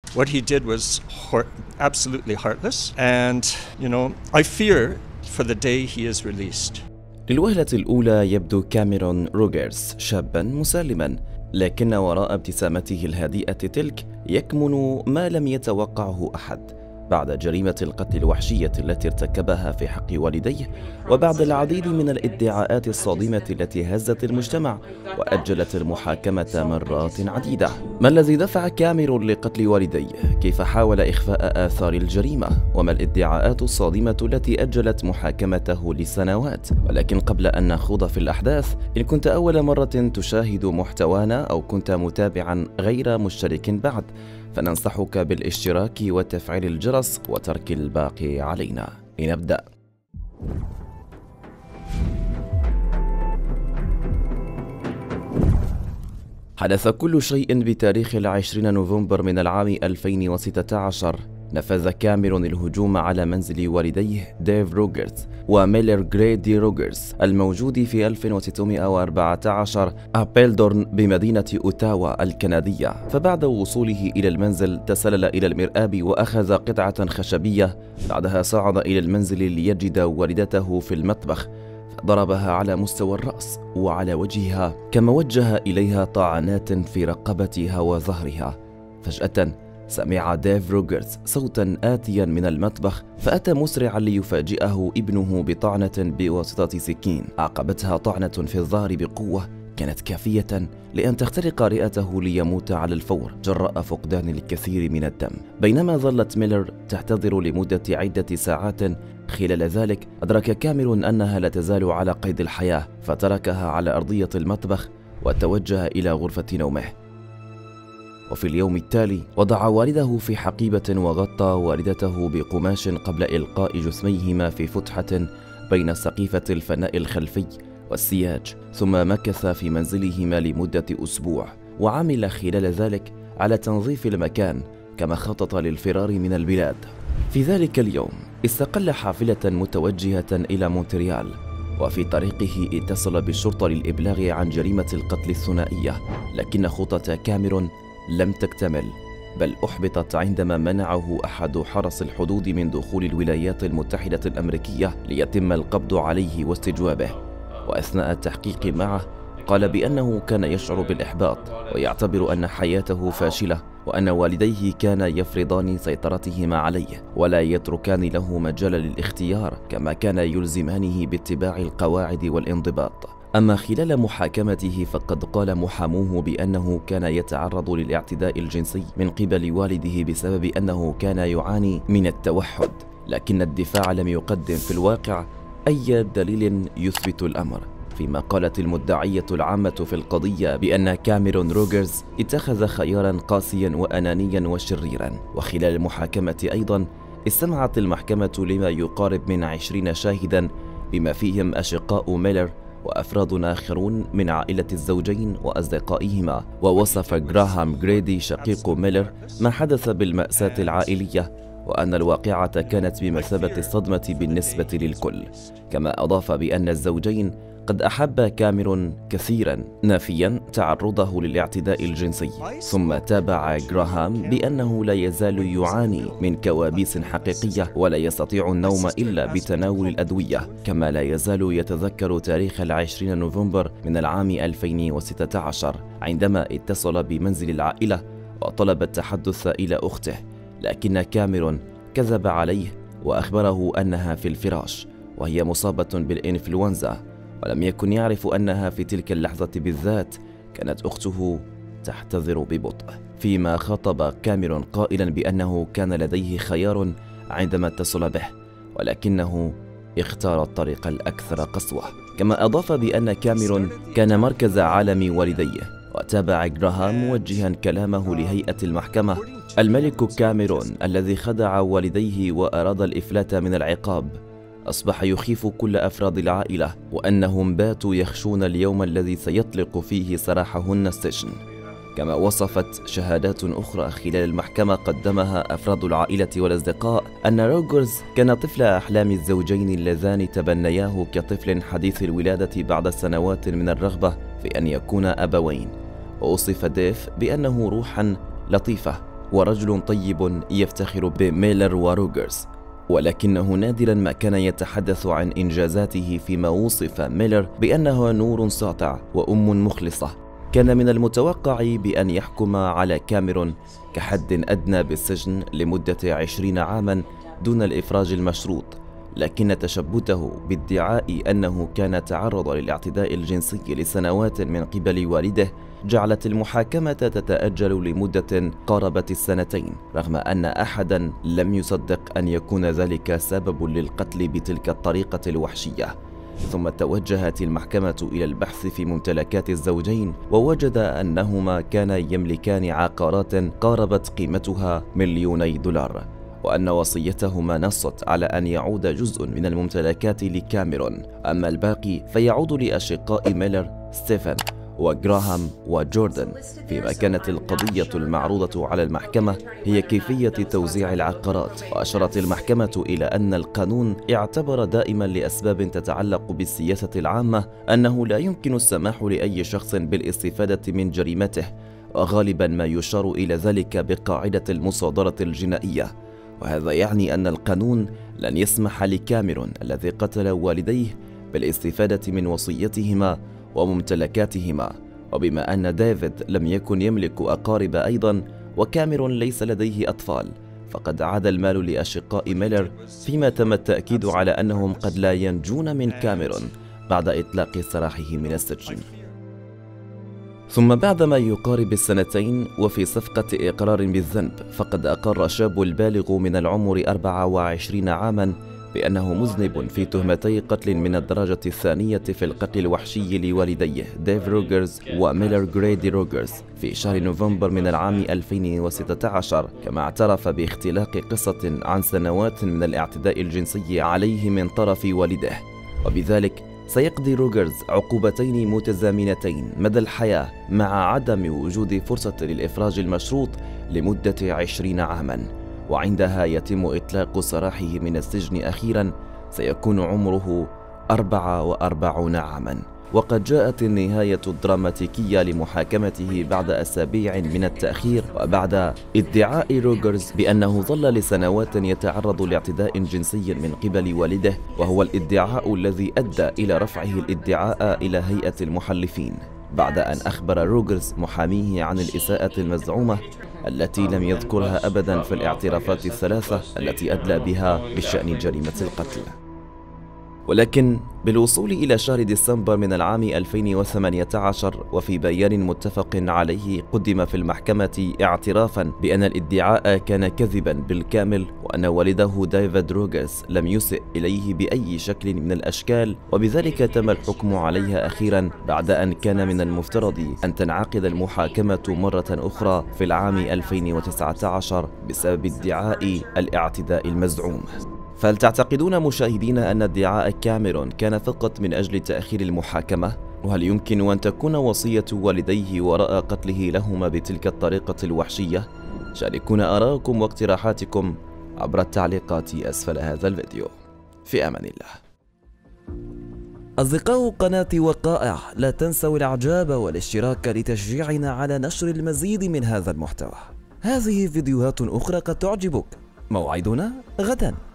What he did was absolutely heartless, and I fear for the day he is released. للوهلة الأولى يبدو كاميرون روجرز شابا مسالما، لكن وراء ابتسامته الهادئة تلك يكمن ما لم يتوقعه أحد. بعد جريمة القتل الوحشية التي ارتكبها في حق والديه، وبعد العديد من الادعاءات الصادمة التي هزت المجتمع وأجلت المحاكمة مرات عديدة، ما الذي دفع كاميرون لقتل والديه؟ كيف حاول إخفاء آثار الجريمة؟ وما الادعاءات الصادمة التي أجلت محاكمته لسنوات؟ ولكن قبل أن نخوض في الأحداث، إن كنت أول مرة تشاهد محتوانا أو كنت متابعا غير مشترك بعد، فننصحك بالاشتراك وتفعيل الجرس وترك الباقي علينا. لنبدأ. حدث كل شيء بتاريخ 20 نوفمبر من العام 2016. نفذ كاميرون الهجوم على منزل والديه ديف روجرز وميلر جريدي روجرز الموجود في 1614 أبيلدورن بمدينة أوتاوا الكندية. فبعد وصوله إلى المنزل تسلل إلى المرآب وأخذ قطعة خشبية، بعدها صعد إلى المنزل ليجد والدته في المطبخ، ضربها على مستوى الرأس وعلى وجهها، كما وجه إليها طعنات في رقبتها وظهرها. فجأة سمع ديف روجرز صوتا آتيا من المطبخ، فأتى مسرعا ليفاجئه ابنه بطعنة بواسطة سكين. عاقبتها طعنة في الظهر بقوة كانت كافية لأن تخترق رئته ليموت على الفور جراء فقدان الكثير من الدم. بينما ظلت ميلر تعتذر لمدة عدة ساعات، خلال ذلك أدرك كاميرون أنها لا تزال على قيد الحياة، فتركها على أرضية المطبخ وتوجه إلى غرفة نومه. وفي اليوم التالي وضع والده في حقيبة وغطى والدته بقماش قبل إلقاء جسميهما في فتحة بين سقيفة الفناء الخلفي والسياج، ثم مكث في منزلهما لمدة أسبوع، وعمل خلال ذلك على تنظيف المكان، كما خطط للفرار من البلاد. في ذلك اليوم استقل حافلة متوجهة إلى مونتريال، وفي طريقه اتصل بالشرطة للإبلاغ عن جريمة القتل الثنائية، لكن خطة كاميرون لم تكتمل، بل أحبطت عندما منعه أحد حرس الحدود من دخول الولايات المتحدة الأمريكية ليتم القبض عليه واستجوابه. وأثناء التحقيق معه قال بأنه كان يشعر بالإحباط ويعتبر أن حياته فاشلة، وأن والديه كان يفرضان سيطرتهما عليه ولا يتركان له مجال للاختيار، كما كان يلزمانه باتباع القواعد والانضباط. أما خلال محاكمته فقد قال محاموه بأنه كان يتعرض للاعتداء الجنسي من قبل والده بسبب أنه كان يعاني من التوحد، لكن الدفاع لم يقدم في الواقع أي دليل يثبت الأمر. فيما قالت المدعية العامة في القضية بأن كاميرون روجرز اتخذ خيارا قاسيا وأنانيا وشريرا. وخلال المحاكمة أيضا استمعت المحكمة لما يقارب من 20 شاهدا، بما فيهم أشقاء ميلر وأفراد آخرون من عائلة الزوجين وأصدقائهما. ووصف جراهام جريدي شقيق ميلر ما حدث بالمأساة العائلية، وأن الواقعة كانت بمثابة الصدمة بالنسبة للكل. كما أضاف بأن الزوجين قد أحب كاميرون كثيرا، نافيا تعرضه للاعتداء الجنسي. ثم تابع جراهام بأنه لا يزال يعاني من كوابيس حقيقية ولا يستطيع النوم إلا بتناول الأدوية، كما لا يزال يتذكر تاريخ 20 نوفمبر من العام 2016 عندما اتصل بمنزل العائلة وطلب التحدث إلى أخته، لكن كاميرون كذب عليه وأخبره أنها في الفراش وهي مصابة بالإنفلونزا، ولم يكن يعرف أنها في تلك اللحظة بالذات كانت أخته تحتضر ببطء. فيما خاطب كاميرون قائلا بأنه كان لديه خيار عندما اتصل به، ولكنه اختار الطريق الأكثر قسوة. كما أضاف بأن كاميرون كان مركز عالم والديه. وتابع جراهام موجها كلامه لهيئة المحكمة: الملك كاميرون الذي خدع والديه وأراد الإفلات من العقاب أصبح يخيف كل أفراد العائلة، وأنهم باتوا يخشون اليوم الذي سيطلق فيه سراحهن السجن. كما وصفت شهادات أخرى خلال المحكمة قدمها أفراد العائلة والأصدقاء أن روجرز كان طفل أحلام الزوجين اللذان تبنياه كطفل حديث الولادة بعد سنوات من الرغبة في أن يكون أبوين. ووصف ديف بأنه روحا لطيفة ورجل طيب يفتخر بميلر وروجرز، ولكنه نادرا ما كان يتحدث عن إنجازاته، فيما وصف ميلر بأنها نور ساطع وأم مخلصة. كان من المتوقع بأن يحكم على كاميرون كحد أدنى بالسجن لمدة 20 عاما دون الإفراج المشروط، لكن تشبته بادعاء أنه كان تعرض للاعتداء الجنسي لسنوات من قبل والده جعلت المحاكمة تتأجل لمدة قاربت السنتين، رغم أن أحدا لم يصدق أن يكون ذلك سبب للقتل بتلك الطريقة الوحشية. ثم توجهت المحكمة إلى البحث في ممتلكات الزوجين، ووجد أنهما كانا يملكان عقارات قاربت قيمتها $2,000,000، وأن وصيتهما نصت على أن يعود جزء من الممتلكات لكاميرون، أما الباقي فيعود لأشقاء ميلر ستيفن وجراهام وجوردن. فيما كانت القضية المعروضة على المحكمة هي كيفية توزيع العقارات، وأشارت المحكمة إلى أن القانون اعتبر دائما لأسباب تتعلق بالسياسة العامة أنه لا يمكن السماح لأي شخص بالاستفادة من جريمته، وغالبا ما يشار إلى ذلك بقاعدة المصادرة الجنائية. وهذا يعني أن القانون لن يسمح لكاميرون الذي قتل والديه بالاستفادة من وصيتهما وممتلكاتهما. وبما أن ديفيد لم يكن يملك أقارب أيضا، وكاميرون ليس لديه أطفال، فقد عاد المال لأشقاء ميلر، فيما تم التأكيد على أنهم قد لا ينجون من كاميرون بعد إطلاق سراحه من السجن. ثم بعد ما يقارب السنتين وفي صفقة إقرار بالذنب، فقد أقر شاب البالغ من العمر 24 عاما بأنه مذنب في تهمتي قتل من الدرجة الثانية في القتل الوحشي لوالديه ديف روجرز وميلر جريدي روجرز في شهر نوفمبر من العام 2016، كما اعترف باختلاق قصة عن سنوات من الاعتداء الجنسي عليه من طرف والده. وبذلك سيقضي روجرز عقوبتين متزامنتين مدى الحياة مع عدم وجود فرصة للإفراج المشروط لمدة 20 عاما، وعندها يتم إطلاق سراحه من السجن أخيرا سيكون عمره 44 عاما. وقد جاءت النهاية الدراماتيكية لمحاكمته بعد أسابيع من التأخير، وبعد ادعاء روجرز بأنه ظل لسنوات يتعرض لاعتداء جنسي من قبل والده، وهو الادعاء الذي أدى إلى رفعه الادعاء إلى هيئة المحلفين، بعد أن أخبر روجرز محاميه عن الإساءة المزعومة التي لم يذكرها أبدا في الاعترافات الثلاثة التي أدلى بها بشأن جريمة القتل. ولكن بالوصول إلى شهر ديسمبر من العام 2018 وفي بيان متفق عليه قدم في المحكمة اعترافا بأن الادعاء كان كذبا بالكامل، وأن والده ديفيد روجرز لم يسئ إليه بأي شكل من الأشكال، وبذلك تم الحكم عليها أخيرا بعد أن كان من المفترض أن تنعقد المحاكمة مرة أخرى في العام 2019 بسبب ادعاء الاعتداء المزعوم. فهل تعتقدون مشاهدين أن ادعاء كاميرون كان فقط من أجل تأخير المحاكمة؟ وهل يمكن أن تكون وصية والديه وراء قتله لهما بتلك الطريقة الوحشية؟ شاركونا آراءكم واقتراحاتكم عبر التعليقات أسفل هذا الفيديو. في أمان الله. أصدقاء قناة وقائع، لا تنسوا الإعجاب والاشتراك لتشجيعنا على نشر المزيد من هذا المحتوى. هذه فيديوهات أخرى قد تعجبك. موعدنا غدا.